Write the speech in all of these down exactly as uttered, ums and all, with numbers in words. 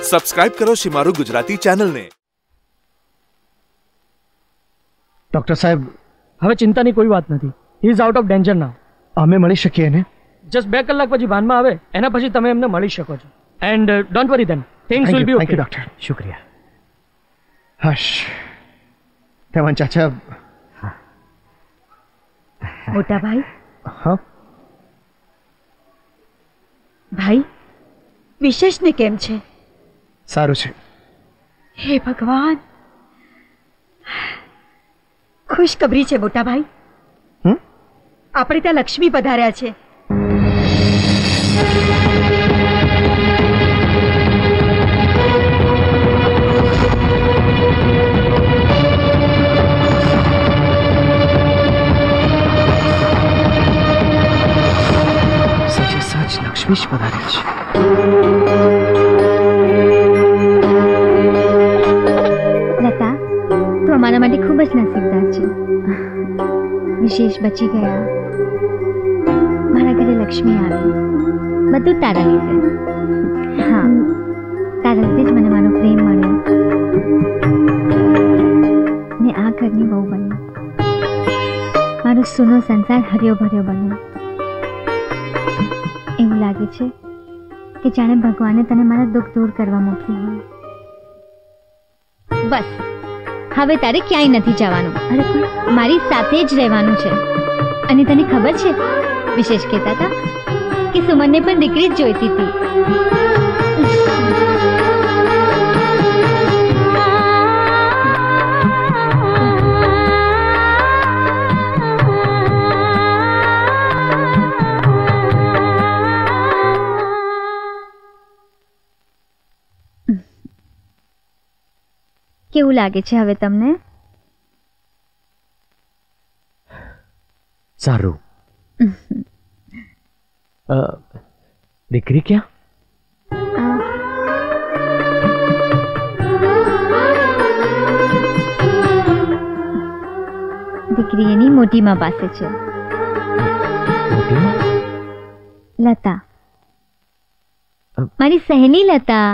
Subscribe કરો શિમારુ ગુજરાતી ચેનલને. Doctor સાહેબ, હવે ચિંતાની કોઈ વાત નથી. He is out of danger now. અમે મળી શકીએ ને? જસ્ટ બે કલાક પછી ભાનમાં આવે એના પછી તમે એમને મળી શકો છો. And don't worry then, things will be okay. Thank you doctor. શુક્રિયા. હશ તેવન ચાચા. મોટા ભાઈ. હા ભાઈ, વિશેષને કેમ છે? સારું છે. હે ભગવાન, ખુશખબરી છે મોટા ભાઈ. હમ આપણે ત્યાં લક્ષ્મી પધાર્યા છે. સચે સચ લક્ષ્મી જ પધાર્યા છે. લતા, તું અમારા માટે ખૂબ જ નસીબદાર છે. વિશેષ બચી ગયા, મારા ઘરે લક્ષ્મી આવી, બધું તારા લીધે. હા, તારા લીધે જ મને મારો પ્રેમ મળ્યો ને આ ઘરની બહુ બની. મારો સૂનો સંસાર હર્યો ભર્યો બન્યો. એવું લાગે છે કે જાણે ભગવાને તને મારા દુઃખ દૂર કરવા મોકલી હોય. બસ હવે તારે ક્યાંય નથી જવાનું. અરે પણ મારી સાથે જ રહેવાનું છે. અને તને ખબર છે, વિશેષ કહેતા હતા કે સુમનને પણ દીકરી જ જોઈતી હતી. કેવું લાગે છે હવે તમને? સારું. દીકરી ક્યાં? દીકરી એની મોટી માં પાસે છે. લતા, મારી સહેલી લતા.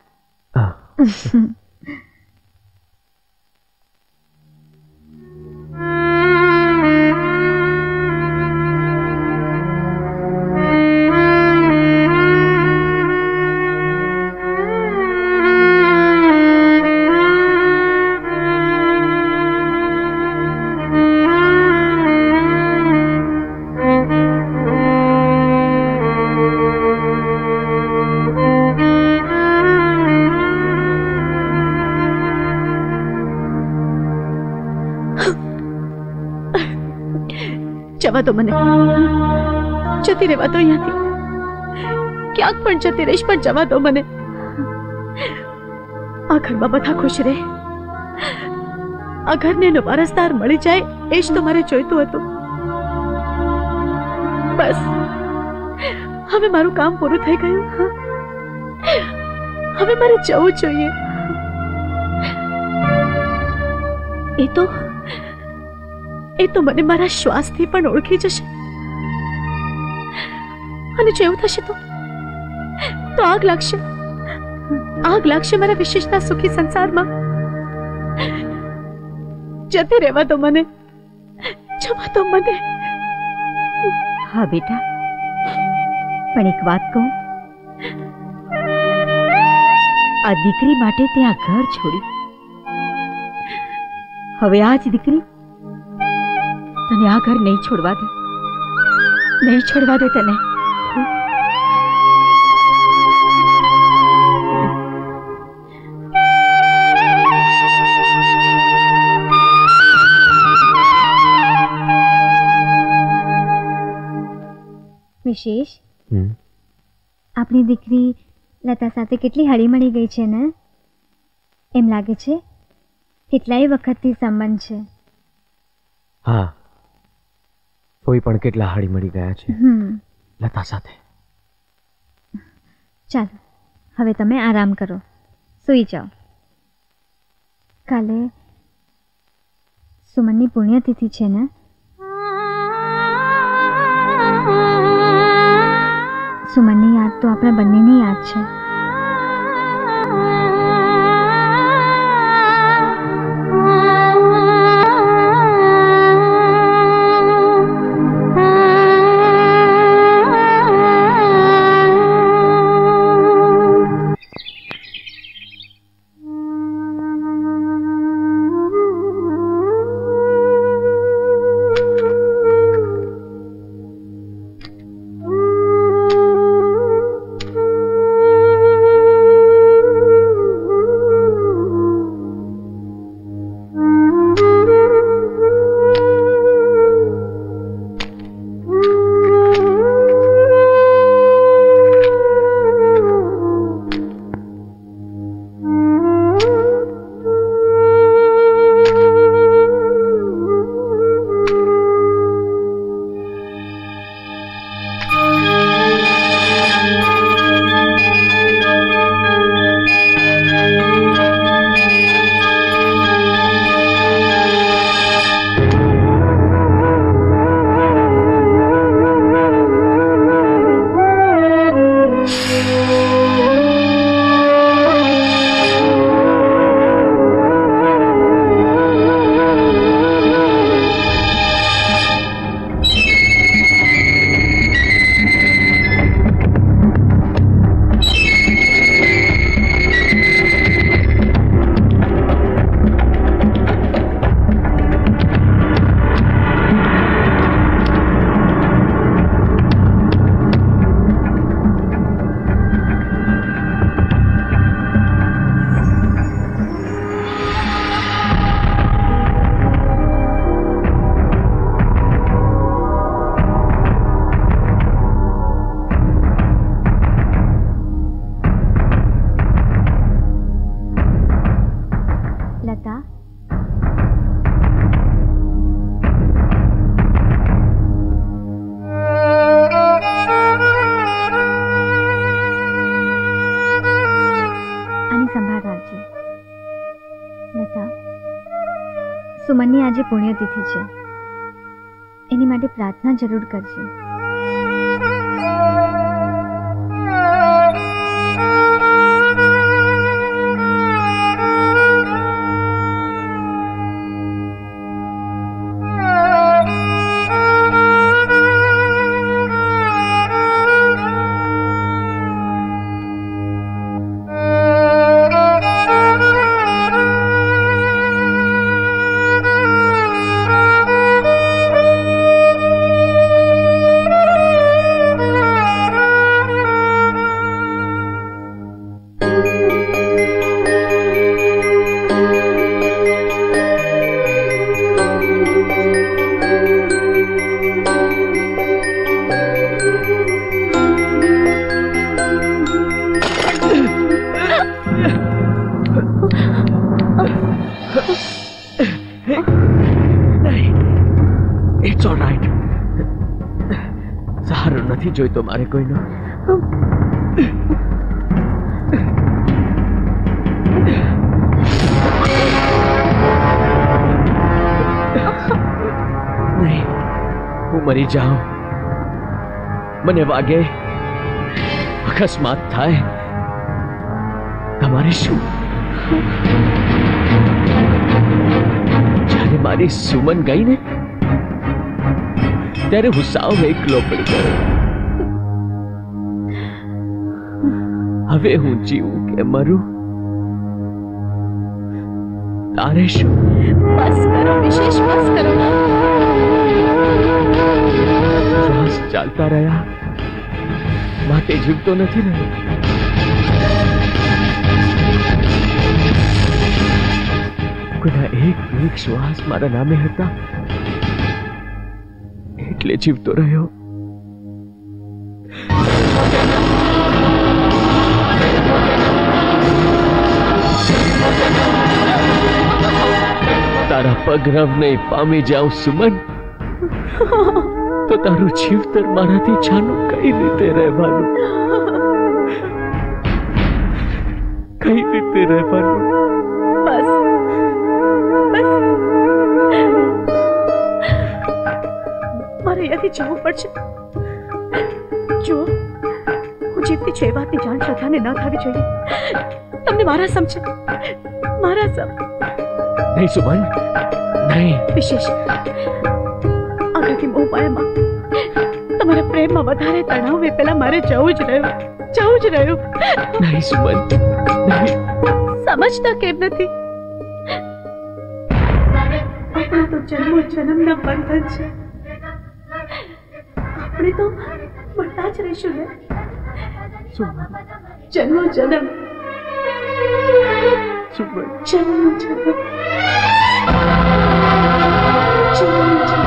જવા દો મને, જતી રહેવા દો અહીંયાથી. ક્યાંક પણ જતી રહીશ, પણ જવા દો મને. આ ઘરમાં બધા ખુશ રહે, આ ઘરને એનો વારસદાર મળી જાય, એ જ તો મારે જોઈતું હતું. બસ હવે મારું કામ પૂરું થઈ ગયું. હવે મારે જવું જોઈએ. એ તો એ તો મને મારા શ્વાસથી પણ ઓળખી જશે. અને જો એવું થશે તો તો આગ લાગશે, આગ લાગશે મારા વિશેષના સુખી સંસારમાં. જતી રહેવા દો મને, જવા દો મને. હા બેટા, પણ એક વાત કહું, આ દીકરી માટે તે આ ઘર છોડ્યું. હવે આ જ દીકરી તને આ ઘર નહીં છોડવા દે, નહીં છોડવા દે તને. વિશેષ, આપણી દીકરી લતા સાથે કેટલી હળીમળી ગઈ છે ને? એમ લાગે છે કેટલાય વખતથી સંબંધ છે. હા, કોઈ પણ કેટલા હળી મળી ગયા છે લતા સાથે. ચાલો હવે તમે આરામ કરો, સૂઈ જાઓ. કાલે સુમનની પુણ્યતિથિ છે ને? સુમનની યાદ તો આપણા બંનેની યાદ છે. સુમનની આજે પુણ્યતિથિ છે, એની માટે પ્રાર્થના જરૂર કરજે. જોઈતો મારે કોઈનો. નહીં, હું મરી જાઉં, મને વાગે, અકસ્માત થાય, તમારે શું? જ્યારે મારી સુમન ગઈ ને ત્યારે હું સાવ એકલો પડી ગયો. હવે હું જીવું કે મરું, તારે શું? બસ કરો વિશેષ, બસ કરો. શ્વાસ ચાલતા રહ્યા માટે જીવતો નથી ને. કોઈના એક એક શ્વાસ મારા નામે હતા એટલે જીવતો રહ્યો. તારા પગરવ નહીં પામી જાઉં સુમન, તો તારું જીવતર મારાથી છાનું કઈ રીતે રહેવાનું, કઈ રીતે રહેવાનું? બસ બસ, મારે અહીંયાથી જવું પડશે. જો હું જીવતી છું એ વાતની જાણ શ્રદ્ધાને ન થવી જોઈએ. તમને મારા સમ છે, મારા સમ. નહીં સુમન, નહીં. વિશેષ આગળથી મોહ માયામાં તમારા પ્રેમમાં વધારે તણાવ એ પેલા મારે જવું જ રહ્યું, જવું જ રહ્યું. નહીં સુમન, નહીં. સમજતા કેમ નથી? આપણા તો જન્મો જન્મના બંધન છે, આપણે તો મળતા જ રહીશું ને. જન્મો જન્મ, સુમન, જન્મો જન્મ, જન્મો જન્મ.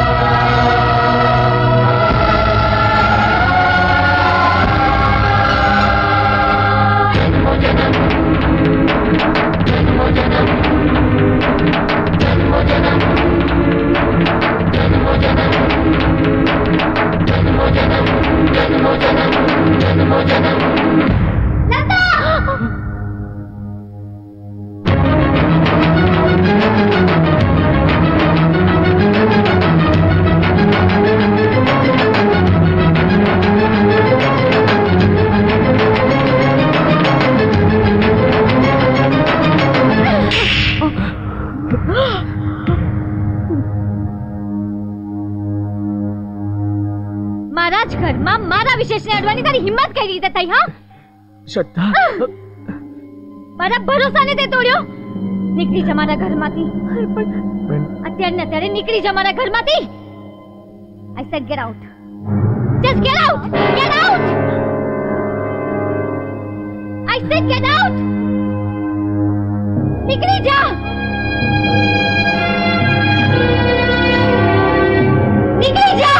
શ્રદ્ધા, મારા ભરોસાને તે તોડ્યો. નીકળી જા મારા ઘરમાંથી, અત્યારે ને અત્યારે નીકળી જા મારા ઘરમાંથી. I said get out. Just get out. Get out. I said get out. નીકળી જા. નીકળી જા.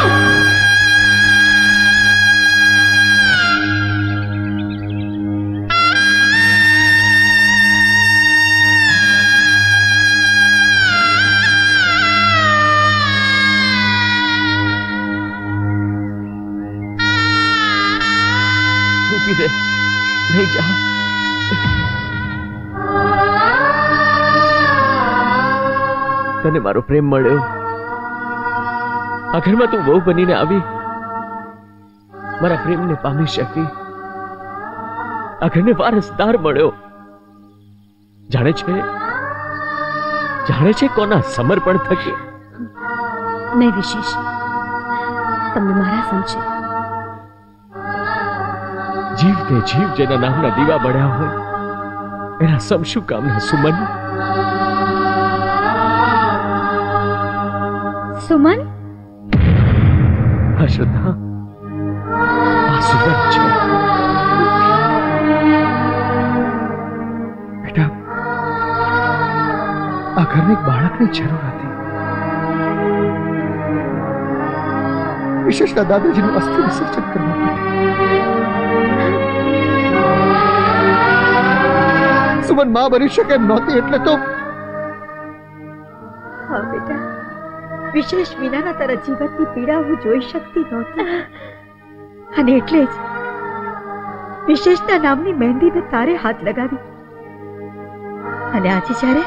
नहीं जा. તને મારો પ્રેમ મળ્યો, આ ઘરમાં તું વહુ બનીને આવી, મારા પ્રેમને પામી શકી, આ ઘરને વારસદાર મળ્યો. જાણે છે જાણે છે કોના સમર્પણ થકી? નહીં વિશેષ, તમને મારા સમજે. જીવ તે જીવ જેના નામના દીવા બળ્યા હોય એના સમ શું કામના સુમન? સુમન? હા શ્રદ્ધા, આ સુમન છે. બેટા, આ ઘરને એક બાળકની જરૂર હતી. વિશેષના દાદાજીનું અસ્થિ વિસર્જન કરવા માટે. સુમન માં બની શકે એમ નહોતી, એટલે તો હા બેટા, વિશેષ વિનાના તારા જીવનની પીડા હું જોઈ શકતી નહોતી, અને એટલે જ વિશેષના નામની મહેંદીને તારે હાથ લગાવી. અને આજે જ્યારે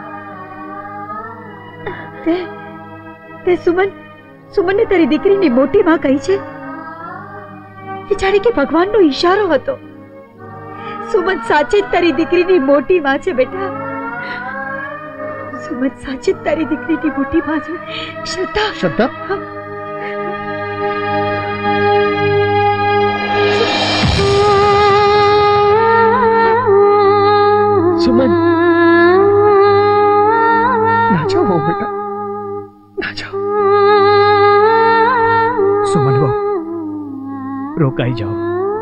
તે તે સુમન સુમનને તારી દીકરીની મોટી માં કહી છે, એ જાણે કે ભગવાનનો ઈશારો હતો. સુમન સાચે જ તારી દીકરીની મોટી માં છે બેટા. સુમન સાચે જ તારી દીકરીની મોટી માં છે. શ્રદ્ધા, શ્રદ્ધા, સુમન, ના જાઓ બેટા, ના જાઓ. સુમન બહુ રોકાઈ જાઓ.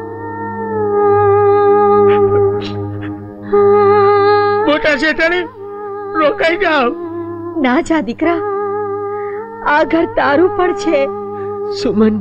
મોટા શેઠાણી, રોકાઈ જાઓ. ના જા દીકરા, આ ઘર તારું પણ છે. સુમન,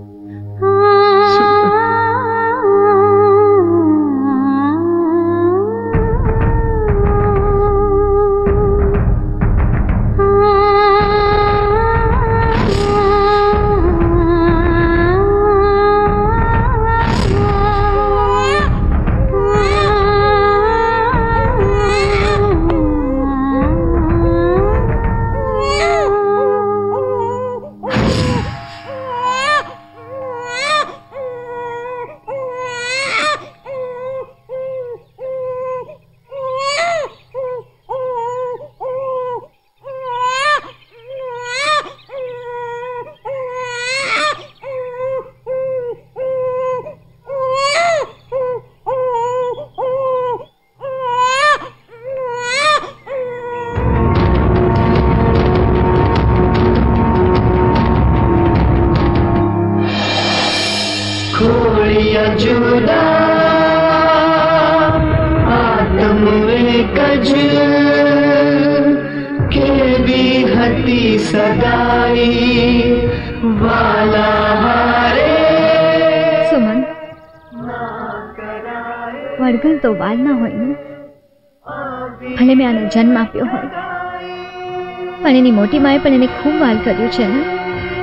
વળગણ તો વાલ ના હોય ને. ભલે મેં આને જન્મ આપ્યો હોય, પણ એની મોટી માએ પણ એને ખૂબ વાલ કર્યું છે ને.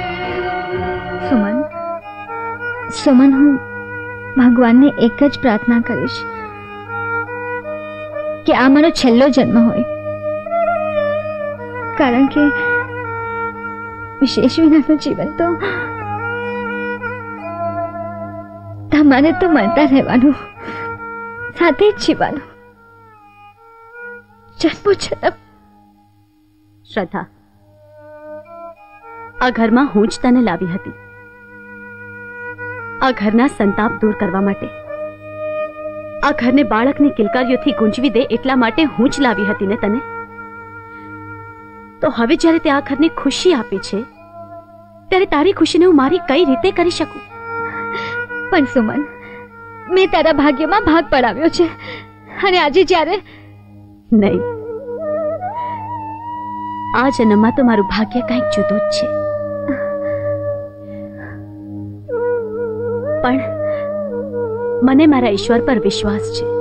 સુમન, સુમન, હું ભગવાનને એક જ પ્રાર્થના કરીશ કે આ મારો છેલ્લો જન્મ હોય, કારણ કે વિશેષ વિનાનું જીવન તો તમારે તો મળતા રહેવાનું, સાથે જ જીવવાનું, જન્મો જન્મ. શ્રદ્ધા, આ ઘરમાં હું જ તને લાવી હતી. આ ઘરના સંતાપ દૂર કરવા માટે, આ ઘરને બાળકની કિલકારીઓથી ગુંજવી દે એટલા માટે હું જ લાવી હતી ને તને. તો હવે જ્યારે તે આ ઘરને ખુશી આપી છે, ત્યારે તારી ખુશીને હું મારી કઈ રીતે કરી શકું? પણ સુમન, મેં તારા ભાગ્યમાં ભાગ પડાવ્યો છે, અને આજે જ્યારે નહીં, આ જન્મમાં તો મારું ભાગ્ય કંઈક જુદું જ છે. પણ મને મારા ઈશ્વર પર વિશ્વાસ છે.